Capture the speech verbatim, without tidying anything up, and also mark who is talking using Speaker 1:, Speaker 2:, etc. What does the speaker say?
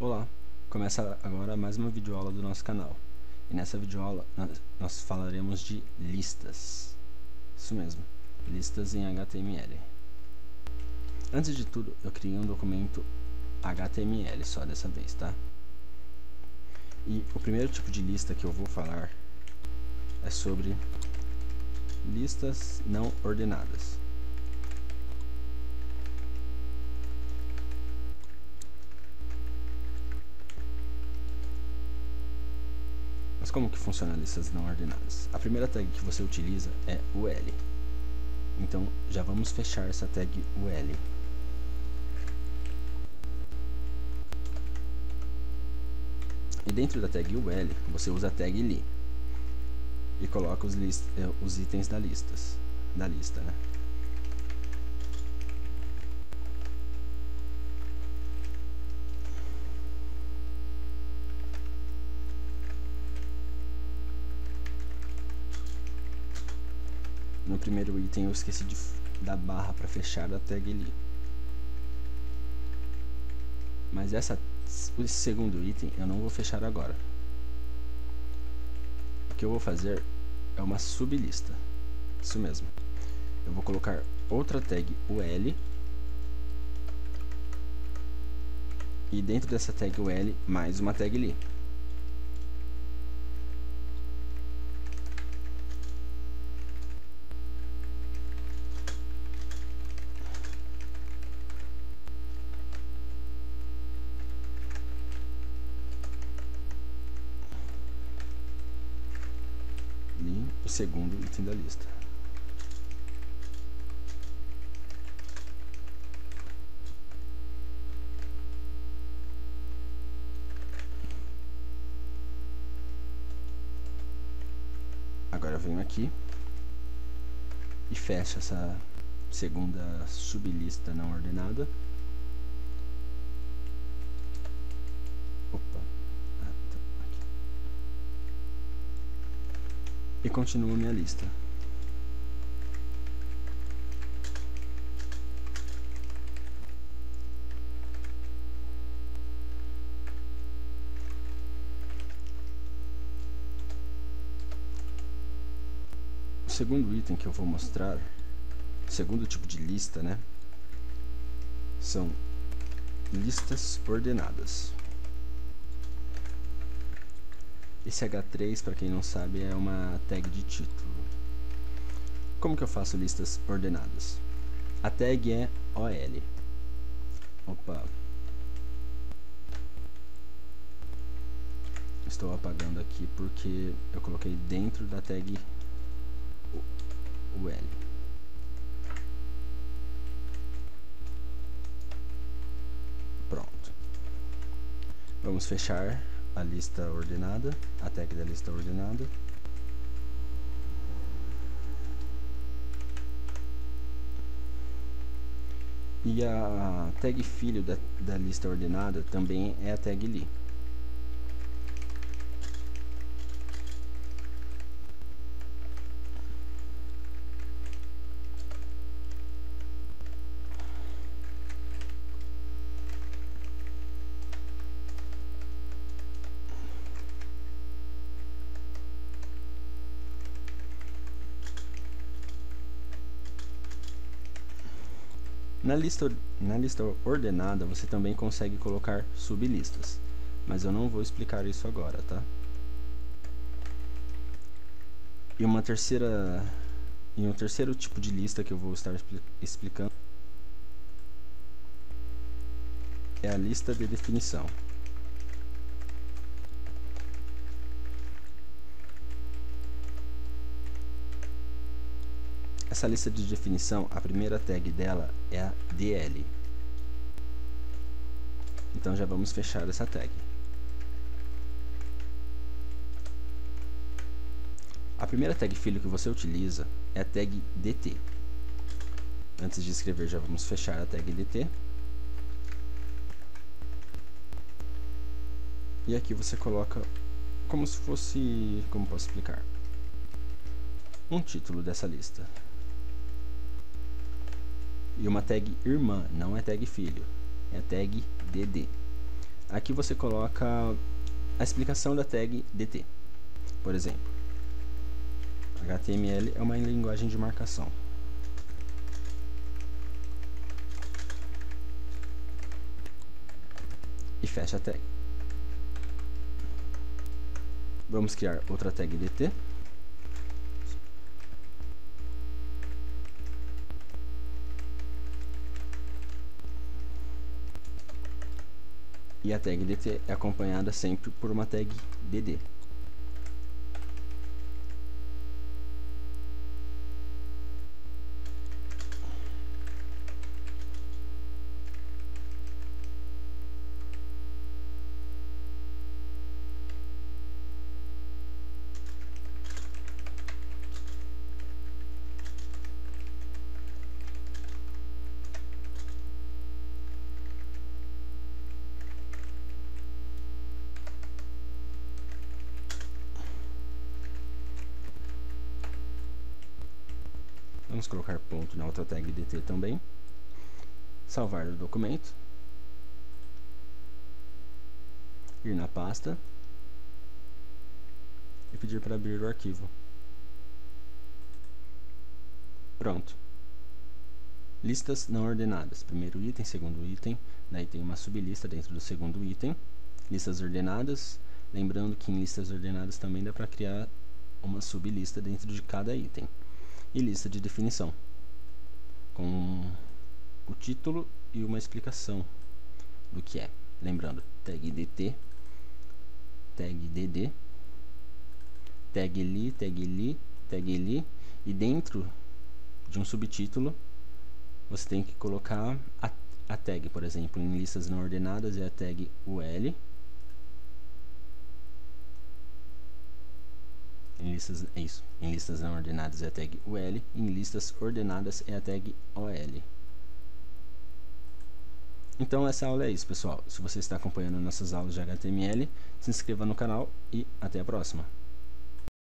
Speaker 1: Olá, começa agora mais uma videoaula do nosso canal. E nessa videoaula nós falaremos de listas. Isso mesmo, listas em H T M L. Antes de tudo, eu criei um documento H T M L só dessa vez, tá? E o primeiro tipo de lista que eu vou falar é sobre listas não ordenadas. Mas como que funciona listas não ordenadas? A primeira tag que você utiliza é U L. Então já vamos fechar essa tag U L. E dentro da tag U L você usa a tag li e coloca os, list, os itens da, listas, da lista, né? No primeiro item eu esqueci de dar barra para fechar a tag li. Mas essa, esse segundo item eu não vou fechar agora. O que eu vou fazer é uma sublista. Isso mesmo. Eu vou colocar outra tag U L. E dentro dessa tag U L mais uma tag li. O segundo item da lista. Agora eu venho aqui e fecho essa segunda sublista não ordenada. Opa. Ah, tá aqui. E continuo minha lista. O segundo item que eu vou mostrar, o segundo tipo de lista, né, são listas ordenadas. Esse H três, para quem não sabe, é uma tag de título. Como que eu faço listas ordenadas? A tag é O L. Opa. Estou apagando aqui porque eu coloquei dentro da tag U L. Pronto. Vamos fechar a lista ordenada, a tag da lista ordenada. E a tag filho da, da lista ordenada também é a tag li. Na lista, na lista ordenada você também consegue colocar sublistas, mas eu não vou explicar isso agora, tá? E uma terceira, e um terceiro tipo de lista que eu vou estar explicando é a lista de definição. Essa lista de definição, a primeira tag dela é a D L. Então já vamos fechar essa tag. A primeira tag filho que você utiliza é a tag D T. Antes de escrever, já vamos fechar a tag D T. E aqui você coloca como se fosse, como posso explicar? Um título dessa lista. E uma tag irmã, não é tag filho, é a tag D D. Aqui você coloca a explicação da tag D T. Por exemplo, H T M L é uma linguagem de marcação. E fecha a tag. Vamos criar outra tag D T. E a tag D T é acompanhada sempre por uma tag D D. Vamos colocar ponto na outra tag D T também. Salvar o documento. Ir na pasta. E pedir para abrir o arquivo. Pronto. Listas não ordenadas. Primeiro item, segundo item. Daí tem uma sublista dentro do segundo item. Listas ordenadas. Lembrando que em listas ordenadas também dá para criar uma sublista dentro de cada item. E lista de definição, com o título e uma explicação do que é. Lembrando, tag D T, tag D D, tag li, tag li, tag li, e dentro de um subtítulo você tem que colocar a, a tag, por exemplo, em listas não ordenadas é a tag U L. Em listas, é isso. Em listas não ordenadas é a tag U L. Em listas ordenadas é a tag O L. Então essa aula é isso, pessoal. Se você está acompanhando nossas aulas de H T M L, se inscreva no canal e até a próxima.